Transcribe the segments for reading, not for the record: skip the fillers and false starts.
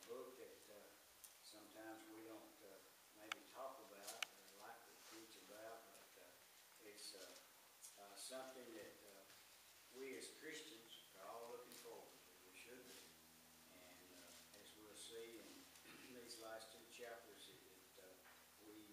book that sometimes we don't maybe talk about or like to preach about, but it's something that we as Christians are all looking forward to. We should be. And as we'll see in these last two chapters, we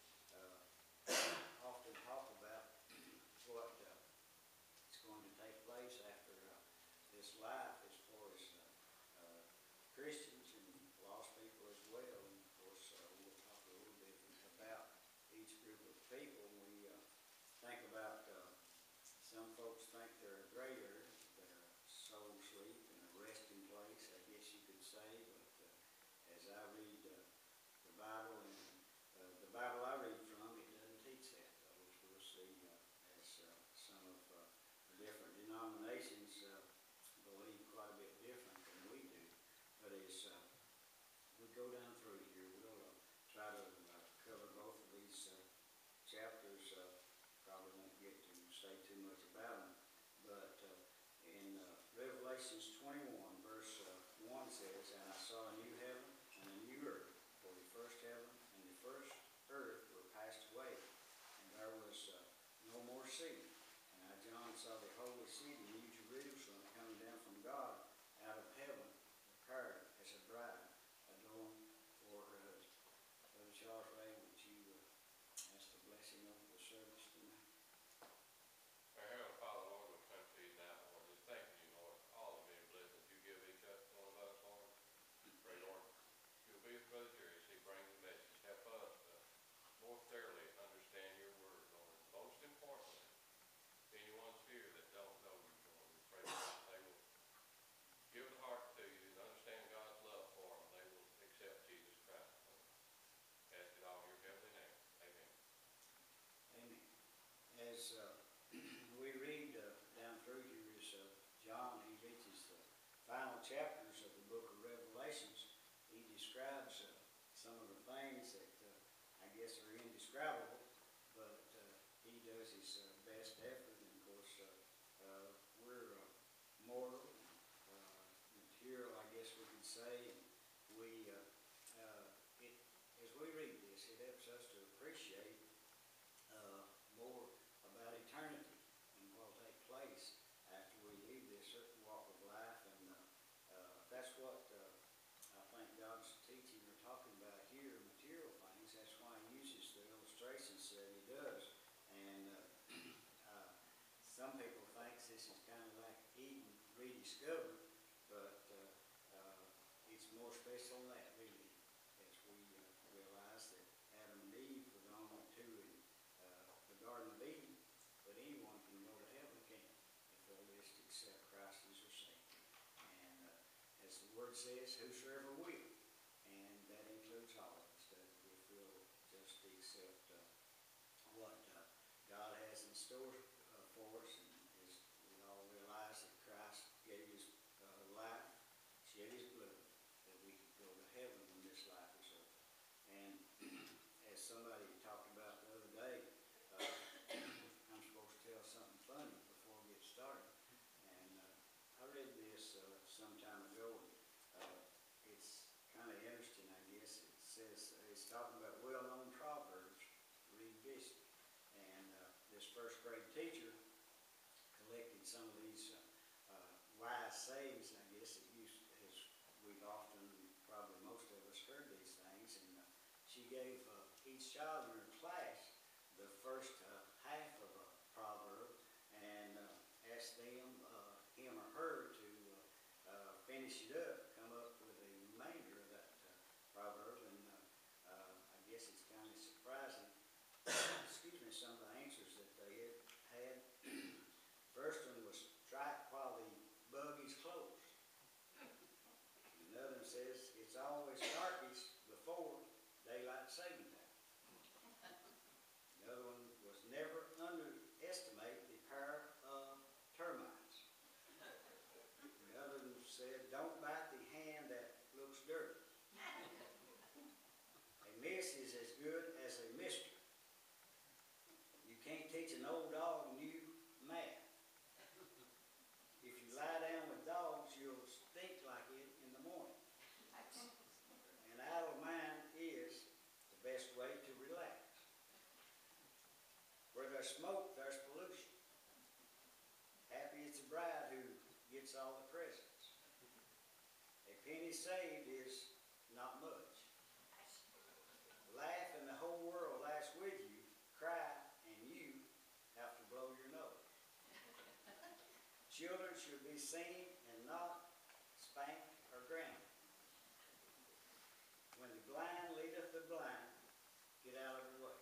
often talk about what is going to take place after this life as far as Christians and lost people as well. And of course, we'll talk a little bit about each group of people. We think about some folks think they're a graveyard, they're a soul sleep and a resting place, I guess you could say. But as I read the Bible, and the Bible I read from, it doesn't teach that, which we'll see as some of the different denominations believe quite a bit different than we do. But as we go down through here, we'll try to cover both of these chapters. Probably won't get to say too much about them. But in Revelations 21, verse 1 says, "And I saw a new heaven and a new earth, for the first heaven and the first earth were passed away, and there was no more sea. And I, John, saw the holy city, New Jerusalem, coming down from God out of heaven, prepared as a bride adorned for her husband." Brother Charles Ray, would you ask the blessing of the service tonight? Our Heavenly Father, Lord, we come to you now, Lord, just thanking you, Lord, for all the many blessings you give each one of us, Lord. Pray, Lord, you'll be with Brother Jerry as he brings the message. Help us to more thoroughly understand your word, Lord. Most importantly, anyone's here that don't know you, Lord, we pray that they will give the heart to you and understand God's love for them. They will accept Jesus Christ, Lord. Ask it all in your heavenly name. Amen. Amen. As we read down through here, as John, he reaches the final chapters of the book of Revelations, he describes some of the things that I guess are indescribable, but he does his best effort. And of course, we're mortal, material, I guess we could say. And we, as we read this, it helps us to appreciate more about eternity and what will take place after we leave this certain walk of life. And that's what I think God's teaching or talking about here, material things. That's why he uses the illustrations that he does. And some people think this is kind of like Eden rediscovered, but it's more special than that, really, as we realize that Adam and Eve were the only two in the Garden of Eden, but anyone can go to heaven, can't, if they'll just accept Christ as their Savior. And as the Word says, whosoever will, and that includes all of us, that if we'll just accept what God has in store for us, and as we all realize that Christ gave his life, shed his blood, that we could go to heaven when this life is over. And as somebody talked about the other day, I'm supposed to tell something funny before we get started. And I read this some time ago, and it's kind of interesting, I guess. It says, it's talking about well-known proverbs revisited. And this first grade teacher collected some of these wise sayings, I guess, that used, as we've often, probably most of us, heard these things. And she gave each child in her class the first half of a proverb and asked them, him or her, to finish it up, come up with a remainder of that proverb. And I guess it's kind of surprising, excuse me, some of the answers that they had. First one was, strike while the bug is closed. Another one says, it's always darkest before daylight saving time. Another one was, never underestimate the power of termites. Another one said, don't bite the hand that looks dirty. A miss is as good as a mystery. You there's smoke, there's pollution. Happy is the bride who gets all the presents. A penny saved is not much. Laugh and the whole world laughs with you. Cry and you have to blow your nose. Children should be seen and not spanked or grounded. When the blind leadeth the blind, get out of the way.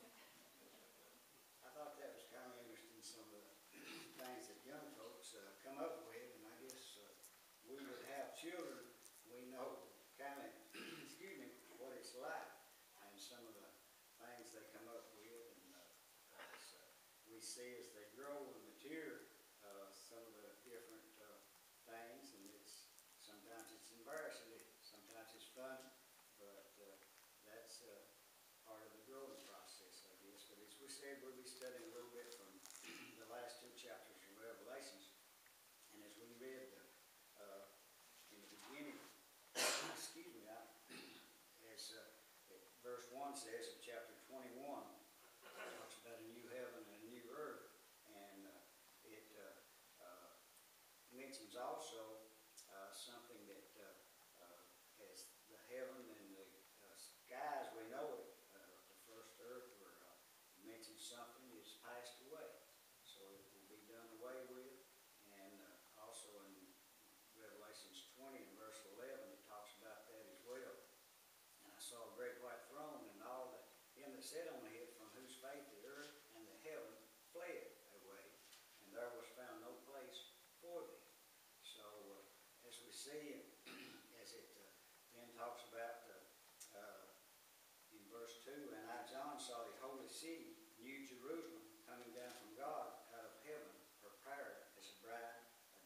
I thought that was kind of interesting, some of the things that young folks come up with, and I guess we would have children, we know kind of, excuse me, what it's like, and some of the things they come up with, and as we see as they grow and mature, some of the different things, and sometimes it's embarrassing, sometimes it's fun, but that's part of the growing process, I guess. But as we said, we'll be studying a little bit from the last two chapters of Revelations, and as we read in the beginning, excuse me, as verse 1 says in chapter 21, it talks about a new heaven and a new earth, and it mentions also something that as the heaven and the skies, we know it, the first earth where mentions something is passed away, so it will be done away with. And also in Revelations 20 and verse 11, it talks about that as well. And I saw a great white throne, and all that him that sat on it, from whose face the earth and the heaven fled away, and there was found no place for them. So as we see, as it then talks about in verse 2, and I, John, saw the holy city, New Jerusalem, coming down from God out of heaven, prepared as a bride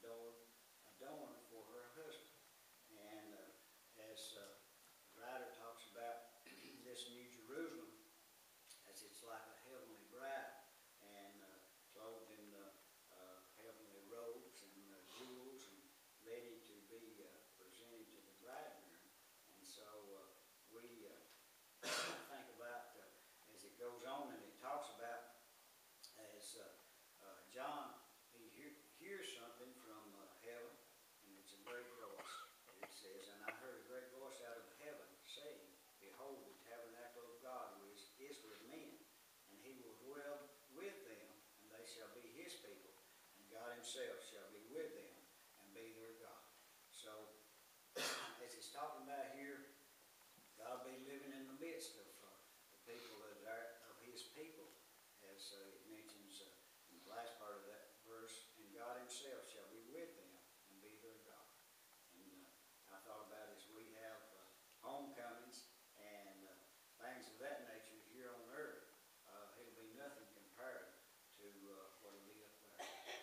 adorned for her husband. And as the writer talks about this New Jerusalem, as it's like a heavenly bride, and clothed in heavenly robes and jewels, and ready to be presented to the bridegroom. And so we think about, as it goes on, and it talks about, as John, he hears something from heaven, and it's a great voice. It says, and I heard a great voice out of heaven saying, behold, the tabernacle of God is with men, and he will dwell with them, and they shall be his people, and God himself shall be with them and be their God. So, as it's talking about here, God will be living in the midst of the people of his people, as it mentions in the last part of that verse, and God himself shall be with them and be their God. And I thought about as we have homecomings and things of that nature here on earth, it'll be nothing compared to what will be up there.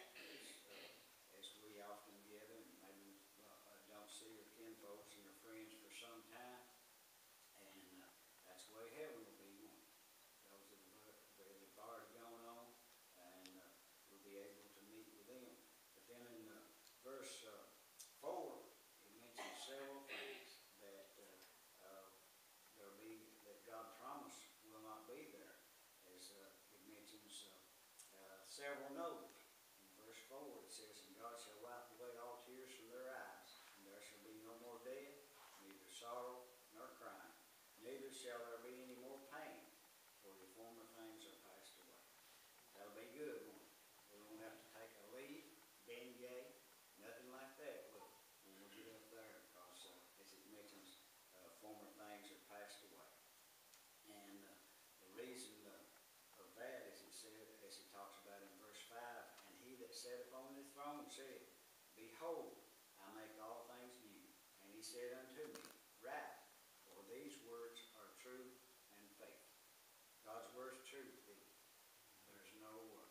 As we often gather, and maybe don't see our kinfolks and our friends for some time, and that's the way heaven will be one. Those that have already gone on, and we'll be able to meet with them. But then in verse 4, it mentions several things that there'll be, that God promised will not be there. As it mentions several no's. In verse 4 it says, and God shall wipe away all tears from their eyes, and there shall be no more death, neither sorrow nor crying, neither shall there be any more pain, for the former things are passed away. That'll be good, won't it? We won't have to take a leave, Bengay, nothing like that, will it? When we get up there, because as it mentions, former things are passed away. And the reason of that, as it said, as it talks about in verse 5, and he that sat upon the throne said, behold, I make all things new. And he said unto me, write, for these words are true and faithful. God's word's true to thee. There's no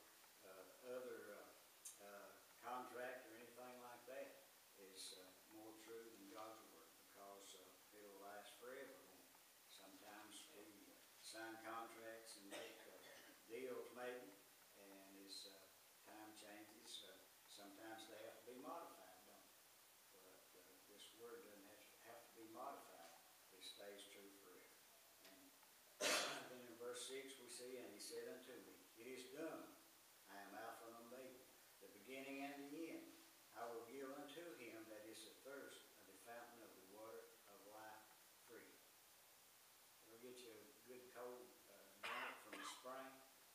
other contract or anything like that is more true than God's word, because it'll last forever. Sometimes we sign contracts and make deals maybe, and as time changes, sometimes they have to be modified, don't they? But this word doesn't have to be modified. It stays true forever. And then in verse 6 we see, and he said unto me, It is done. I am Alpha and Omega, the beginning and the end. I will give unto him that is athirst of the fountain of the water of life free. You'll get you a good cold drink from the spring.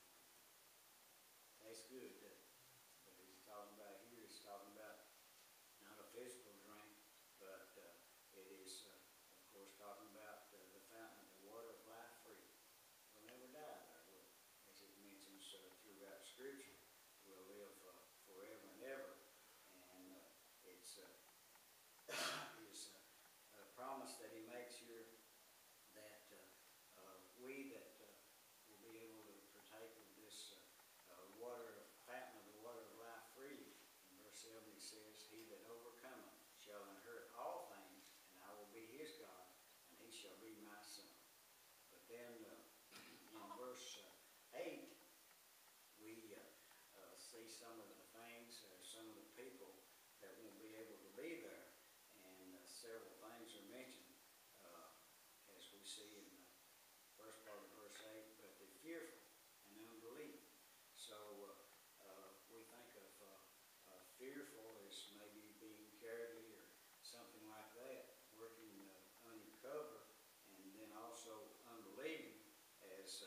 Tastes good, doesn't it? But he's talking about here, he's talking about not a physical drink, but it is, of course, talking about the fountain of the water of life free. We'll never die there, will we? As it mentions throughout Scripture. We'll live forever and ever. And it's his promise that he makes here that we that will be able to partake of this water, fountain of the water of life freely. In verse 7 he says, he that overcometh shall inherit all things, and I will be his God, and he shall be my son. But then in verse 8, we see some of the things, some of the people that won't be able to be there, and several things are mentioned, as we see in the first part of verse 8, but the fearful and unbelieving. So we think of fearful as maybe being cowardly or something like that, working undercover, and then also unbelieving as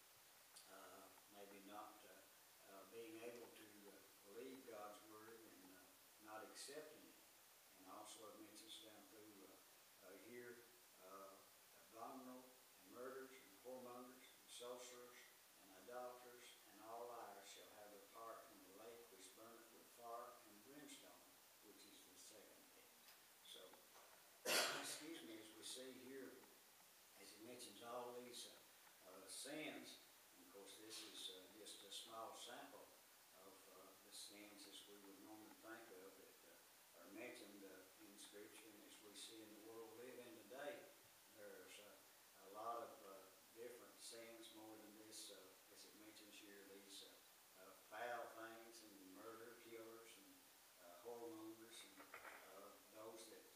maybe not being able to believe God's word and not accepting it. And also it mentions down through here, abominable and murderers and whoremongers and sorcerers and idolaters and all liars shall have their part in the lake which burneth with fire and brimstone, which is the second death. So, excuse me, as we see here, as he mentions all these sins, and of course this is just a small sample of the sins as we would normally think of that are mentioned in Scripture, and as we see in the world we live in today, there's a lot of different sins more than this, as it mentions here, these foul things and murder, killers, and whoremongers, and those that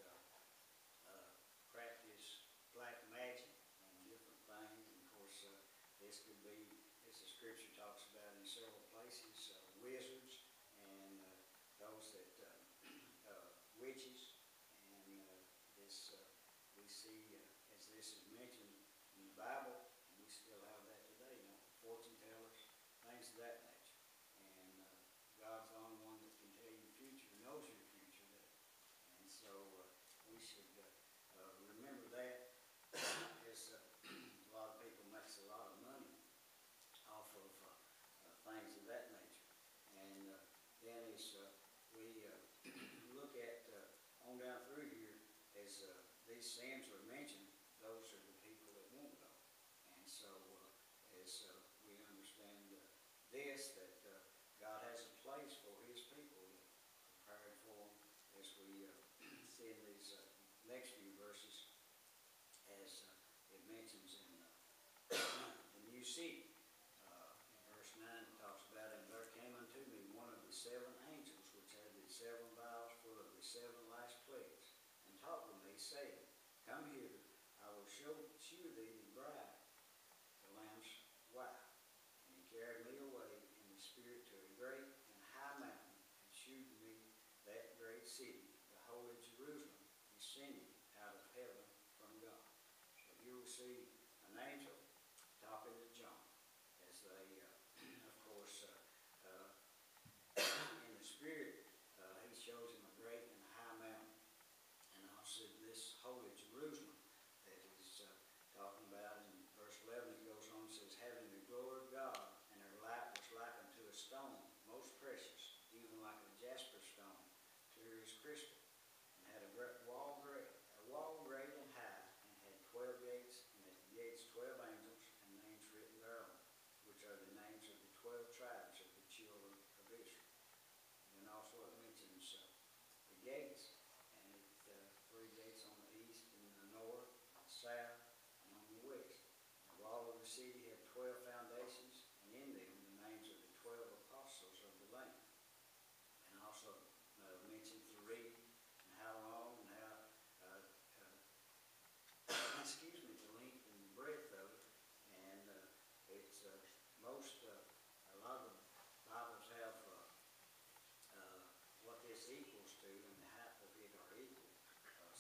practice black magic and different things. And of course, this could be, as the Scripture talks about in several places, wizards and those that witches, and this we see as this is mentioned in the Bible, and we still have that today, you know, fortune tellers, things of that nature. And God's the only one that can tell you the future, knows your future. And so we should remember that, as a lot of people makes a lot of money off of things of that nature. And then as we look at on down through here, as these sins are mentioned, those are the people that won't go. And so as we understand this, that God has a place for his people, prepared for them, as we see in these next few verses, as it mentions in the new city. In verse 9 it talks about, and there came unto me one of the 7 angels which had the 7 vials full of the 7 last plagues, and talked with me, saying, come hither, I will shew thee the bride, the Lamb's wife. And he carried me away in the spirit to a great and high mountain, and shewed me that great city, the holy Jerusalem, descending out of heaven from God. So here we see an angel talking to John, as they, of course, in the spirit, he shows him a great and high mountain, and also this holy Jerusalem that he's talking about. In verse 11 it goes on and says, having the glory of God, and her light was like unto a stone, most precious, even like a jasper stone, clear as crystal, and had a great wall great and high, and had 12 gates, and at the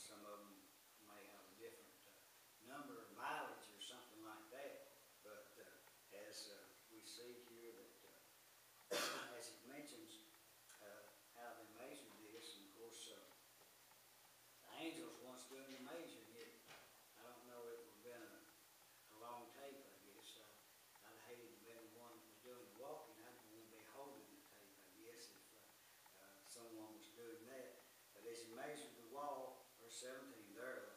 some of them may have a different number or mileage or something like that. But as we see here that, as it mentions how they measured this, and of course, the angels once doing the measuring it, I don't know, it would have been a long tape, I guess. I'd hate to have been the one that was doing the walking. I'd want to be holding the tape, I guess, if someone was doing that. But as he measured the wall, verse 17, there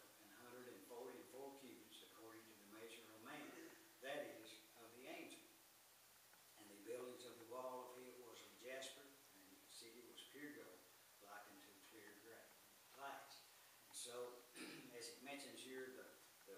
144 cubits, according to the measure of man, that is, of the angel. And the buildings of the wall of it was of jasper, and the city was pure gold, like unto clear glass. And so, as it mentions here, the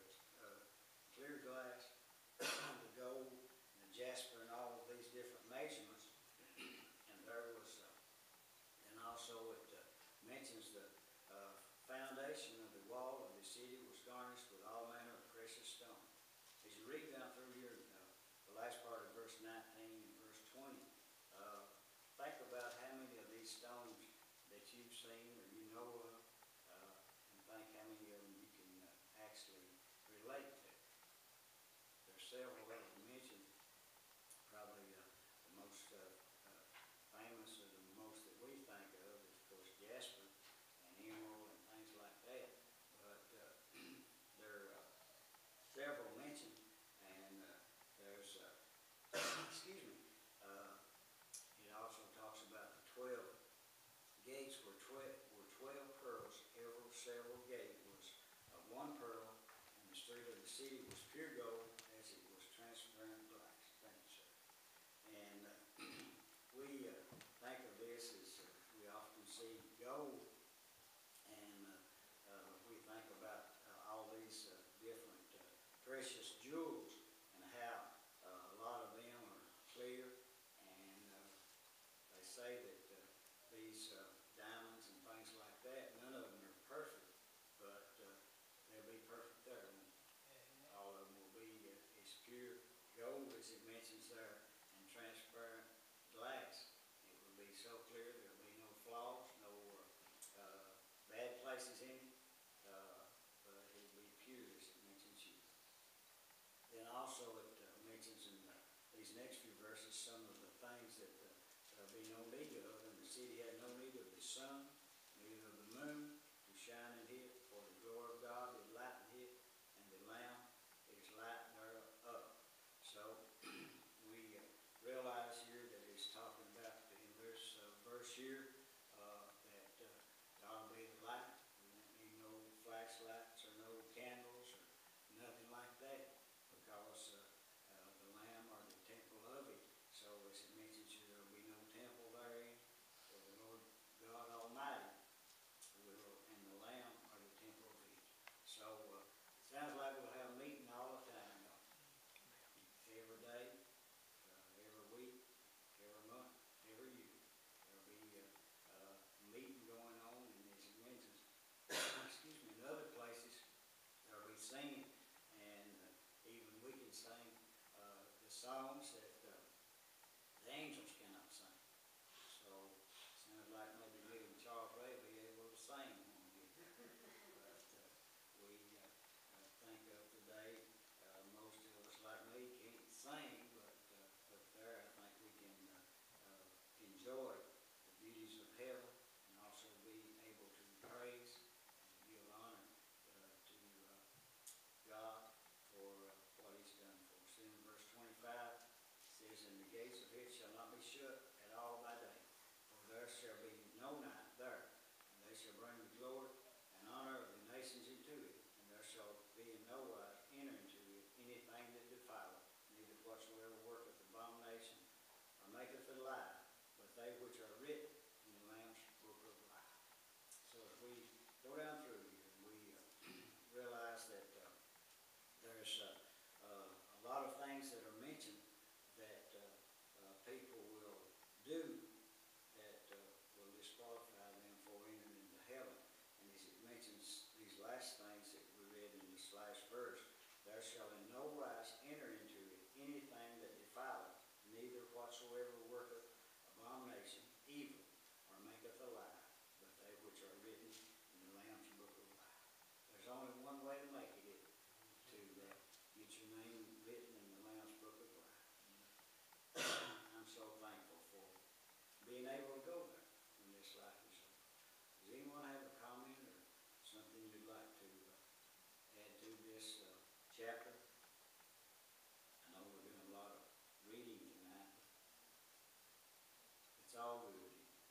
clear glass, the gold, and the jasper, and all of these different measurements. And there was, and also it mentions the foundation of the wall of the city was garnished with all manner of precious stone. As you read down through here, the last part of verse 19 and verse 20, think about how many of these stones that you've seen or you know of, and think how many of them you can actually relate to. There's several that are mentioned. Probably the most famous or the most that we think of is, of course, jasper and emerald and things like that. But there are several mentioned, and there's, excuse me, it also talks about the 12 gates were 12 pearls. Every several gate was of one pearl, and the street of the city was pure gold, as it was transparent glass. Thank you, sir. And we think of this as we often see gold, and we think about all these different precious jewels, and how a lot of them are clear, and they say that these diamonds and things like that, none of them are perfect, but they'll be perfect there. All of them will be as pure gold as it mentions there, and transparent glass. It will be so clear there'll be no flaws, no bad places in it, but it will be pure as it mentions here. Then also it mentions in these next few verses some of the things that there'll be no need of, and the city had no need of the sun, neither of the moon to shine in it, for the glory of God did lighten it, and the Lamb is light thereof. So we realize here that it's talking about in this verse here that God will be the light. We won't need no flashlights or no candles or nothing like that, because the Lamb are the temple of it. So as it mentions here, there will be no temple therein, for the Lord God Almighty will, and the Lamb are the temple of it. So it sounds like we'll have a meeting all the time, every day, every week, every month, every year. There'll be a meeting going on, and as it mentions, excuse me, in other places, there'll be singing, and even we can sing the songs that the angels cannot sing. So it sounds like maybe me and Charles Ray will be able to sing when we get there. But we think of today, most of us like me can't sing, but up there I think we can enjoy the beauties of heaven, and also be able to praise and give honor to God for what He's done for us. In verse 25, it says, "And the gates of it shall not be shut at all by day, for there shall be no night there, and they shall bring the glory and honor of the nations into it, and there shall be in no wise enter into it anything that defileth, neither whatsoever worketh abomination or maketh a lie, but they which are written in the Lamb's book of life." So as we go down through here, we realize that there's a lot of things that are mentioned that people will do that will disqualify them for entering into heaven. And as it mentions these last things that we read in this last verse, so thankful for being able to go there when this life is over. Does anyone have a comment or something you'd like to add to this chapter? I know we're doing a lot of reading tonight, but it's all good.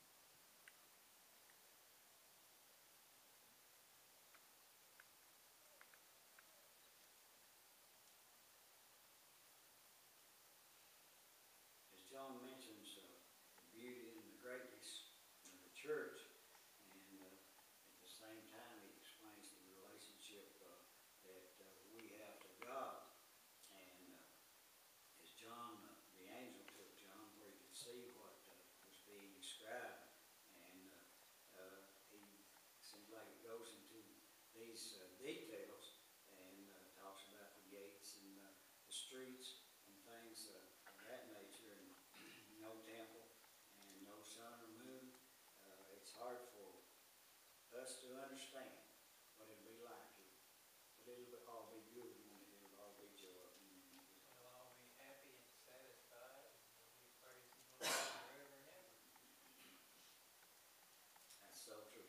As John mentions the beauty and the greatness of the church, and at the same time he explains the relationship that we have to God. And as John, the angel took John where he could see what was being described, and he seems like it goes into these details and talks about the gates and the streets and things of that nature, and no temple and no sun or moon. It's hard for us to understand what it'll be like, but it'll all be good, won't it? It'll all be joy. We'll all be happy and satisfied, and we'll be praising the Lord forever and ever. That's so true.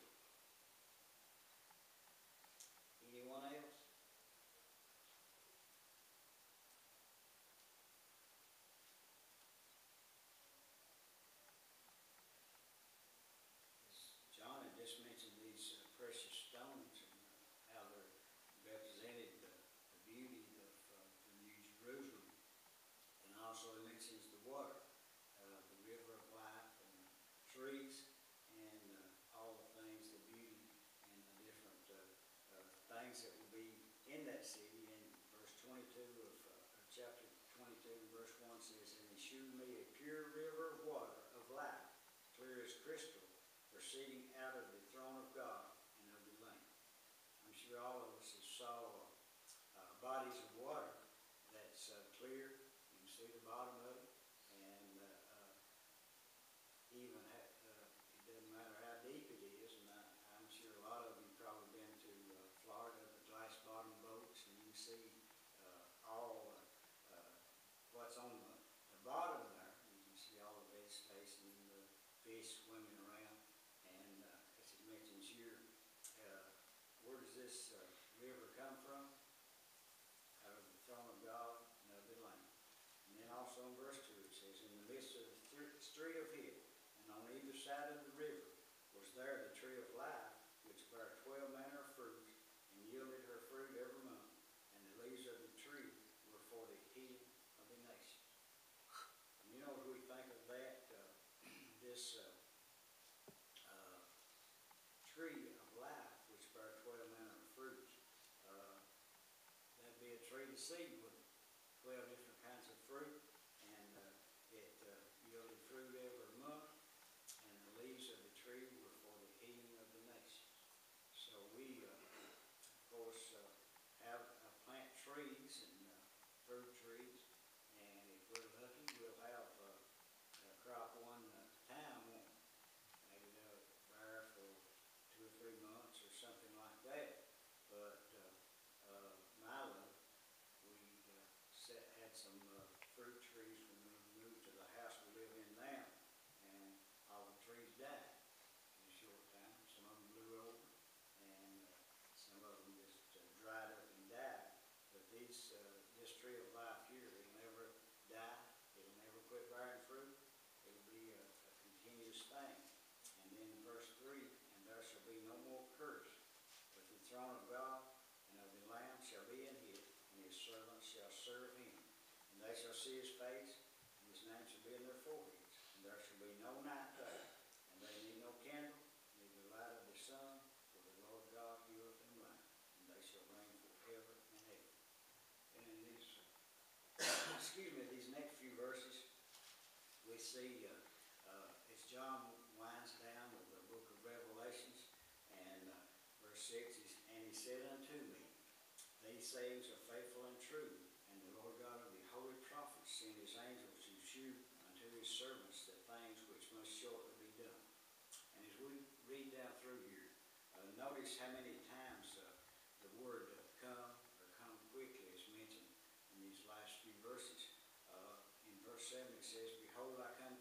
Anyone else? John had just mentioned these precious stones and how they're represented the beauty of the New Jerusalem. And also he mentions the water, the river of life, and the trees, and all the things, the beauty, and the different things that will be in that city. And verse 22 of chapter 22, verse 1 says, "And he shewed me a pure river of water of life, clear as crystal, proceeding out of the throne of God and of the Lamb." I'm sure all of us have saw bodies of water that's clear. You can see the bottom of it, and even it doesn't matter how deep it is. And I'm sure a lot of you probably been to Florida, the glass bottom boats, and you can see all what's on the bottom there. You can see all the vegetation and the fish swimming around. And as it mentions here, where does this river come from? Out of the throne of God and of the Lamb. And then also in verse 2 it says, "In the midst of the street of hill, and on either side of the river, was there the tree of life, which bare 12 manner of fruits, and yielded her fruit every month. And the leaves of the tree were for the healing of the nations." And you know, as we think of that, this tree of life, which bare 12 manner of fruits, that'd be a tree to see with 12 different kinds of fruit, and it yielded fruit every month, and the leaves of the tree were for the healing of the nations. So we, of course, plant trees and fruit trees, and if we're lucky, we'll have a crop one time, won't we? Maybe they'll bear for 2 or 3 months or something like that. But my luck, we had some fruit trees when we moved to the house we live in now, and all the trees died in a short time. Some of them blew over, and some of them just dried up and died. But this tree of life here, it'll never die. It'll never quit bearing fruit. It'll be a continuous thing. And then verse 3, "And there shall be no more curse, but the throne of God and of the Lamb shall be in it, and his servants shall serve him. And they shall see his face, and his name shall be in their foreheads. And there shall be no night there, and they need no candle, neither the light of the sun, for the Lord God giveth them light, and they shall reign forever and ever." And in these, these next few verses, we see as John winds down with the book of Revelations, and verse 6 is, "And he said unto me, These sayings are faithful and true, and the Lord God of the holy prophets sent his angels to shew unto his servants the things which must shortly be done." And as we read down through here, notice how many times the word "come" or "come quickly" is mentioned in these last few verses. In verse 7 it says, "Behold, I come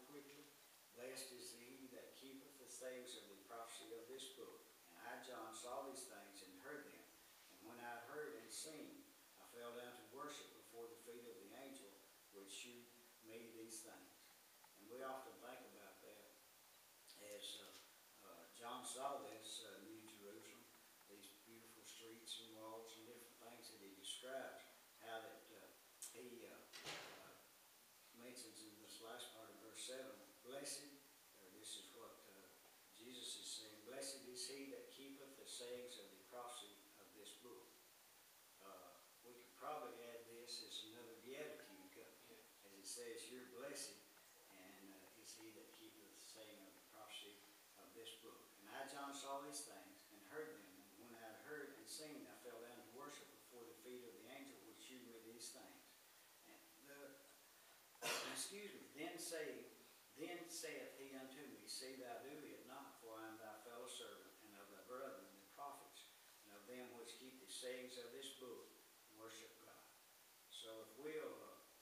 blessed is he that keepeth the sayings of the prophecy of this book. And I, John, saw these things and heard them. And when I had heard and seen, I fell down to worship before the feet of the angel which shewed me these things. And we often think about that as John saw this New Jerusalem, these beautiful streets and walls and different things that he describes, how that he mentions in this last part of verse 7, blessed, or this is what Jesus is saying, blessed is he that keepeth the sayings of the prophecy of this book. We could probably add this as another beatitude, as it says, you're blessed, and is he that keepeth the saying of the prophecy of this book. And I, John, saw these things and heard them, and when I had heard and seen, I fell down to worship before the feet of the angel which shewed me these things. And then saith he unto me, see thou do it not, for I am thy fellow servant, and of thy brethren the prophets, and of them which keep the sayings of this book, worship God. So if we'll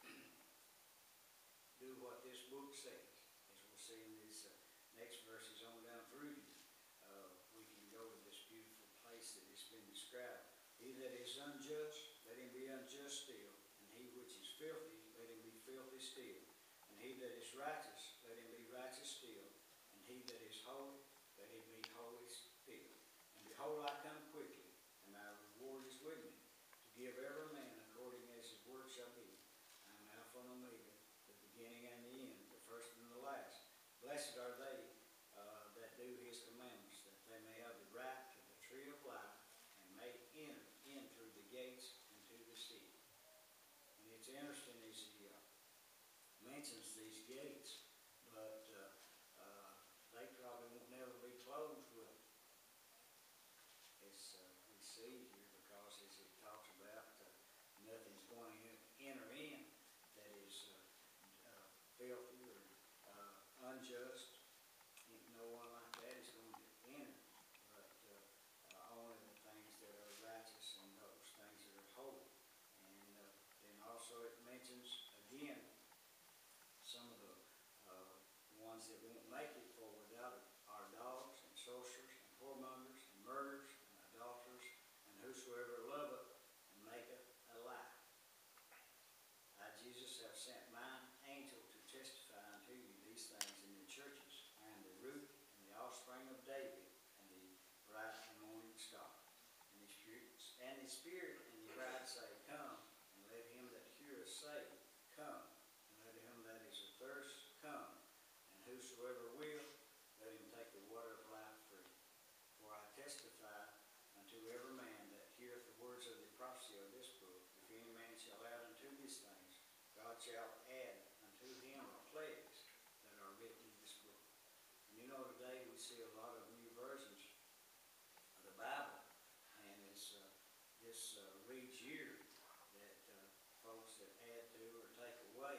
do what this book says, as we'll see in these next verses on down through here, we can go to this beautiful place that has been described. He that is unjust, let him be unjust still, and he which is filthy, let him be filthy still. And he that is righteous, let him be righteous still. And he that is holy, let him be holy still. And behold, I come quickly, and my reward is with me, to give every man according as his work shall be. I am Alpha and Omega, the beginning and the end, the first and the last. Blessed are they that do his commandments, that they may have the right to the tree of life, and may enter in through the gates into the city. And it's interesting as he mentions these gates, but they probably won't never be closed with them, as we see here, because as it talks about, nothing's going to enter in that is filthy or unjust. No one like that is going to enter, but only the things that are righteous and those things that are holy. And then also it mentions again some of the ones that won't make it for without it are dogs and sorcerers and whoremongers and murderers and adulterers and whosoever loveth and maketh a lie. I, Jesus, have sent mine angel to testify unto you these things in the churches. I am the root and the offspring of David and the bright and morning star. And the Spirit and the bride say, come, and let him that heareth say, come. That is athirst, come, and whosoever will, let him take the water of life free. For I testify unto every man that heareth the words of the prophecy of this book, if any man shall add unto these things, God shall add unto him the plagues that are written in this book. And you know, today we see a lot of new versions of the Bible, and it's this reads here that folks that add to or take away,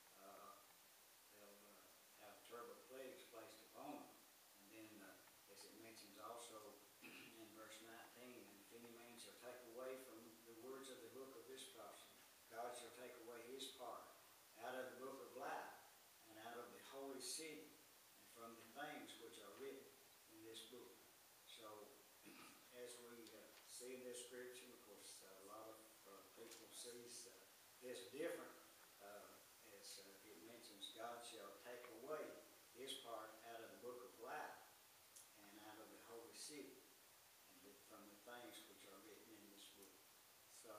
they'll have terrible plagues placed upon them. And then, as it mentions also in verse 19, and if any man shall take away from the words of the book of this prophecy, God shall take away his part out of the book of life and out of the holy city and from the things which are written in this book. So, as we see in this scripture, of course, a lot of people see this different. As it mentions, God shall take away his part out of the book of life and out of the holy city and from the things which are written in this book. So,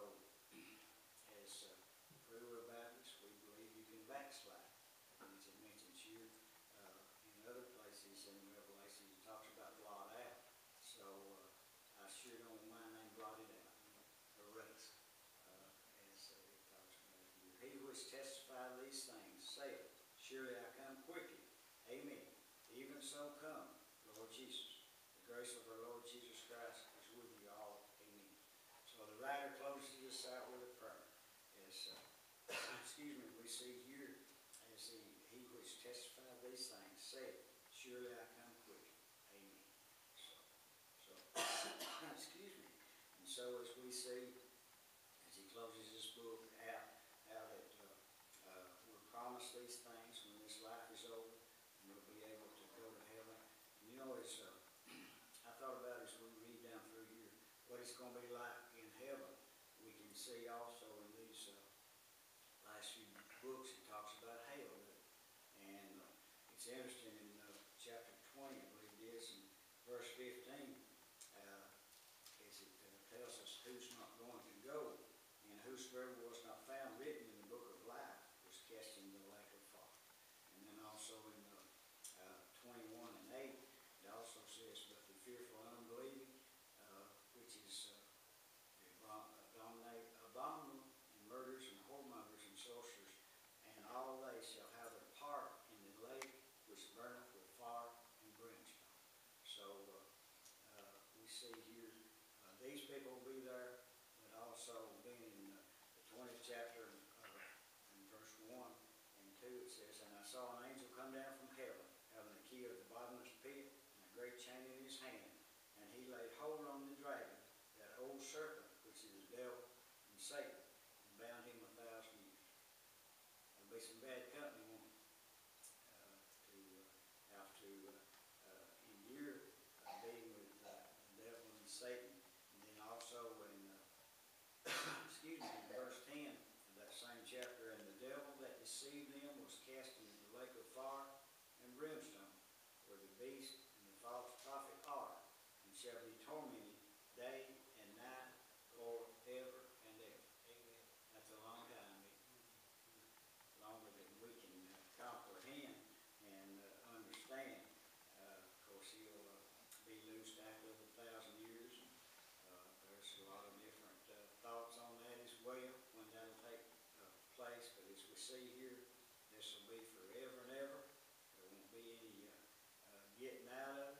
as Free Will Baptists, we believe you can backslide. As it mentions here in other places in Revelation, it talks about blot out. So, I sure don't mind name blotted out, erased, as it talks about here. He which testified these things saith, surely I come quickly. Amen. Even so come, Lord Jesus. The grace of our Lord Jesus Christ is with you all. Amen. So the writer closes this out with a prayer. As, we see here, as he which testified these things said, surely I come quickly. Amen. So and so as we see, as he closes this book out, how that we're promised these things when this life is over, and we'll be able what it's gonna be like in heaven. We can see also in these, last few books, it talks about hell. And it's interesting in chapter 20, I believe it is, in verse 15, is it tells us who's not going to go, and whosoever was not found written in the book of life was cast into the lake of fire. And then also in 21 and 8, it also says, but the fearful and unbelieving, which is the abominable, and murderers, and whoremongers, and sorcerers, and all they shall have their part in the lake which burneth with fire and brimstone. So we see here, these people will be there, but also being in the 20th chapter, in verse 1 and 2, it says, and I saw an angel come down from heaven, having the key of the bottomless pit, and a great chain in his hand. And he laid hold on the dragon, that old serpent, which is the devil and Satan, and bound him 1,000 years. There'll be some bad company, won't it? To have to endure being with the devil and Satan. And then also in, excuse me, in verse 10 of that same chapter, and the devil that deceived them was cast into the lake of fire and brimstone, where the beast and the false prophet are, and shall be tormented day and night forever and ever. Amen. That's a long time, longer than we can comprehend and understand. Of course, he'll be loosed after the 1,000 years. There's a lot of different thoughts on that as well, when that'll take place. But as we see here, this will be forever and ever. There won't be any getting out of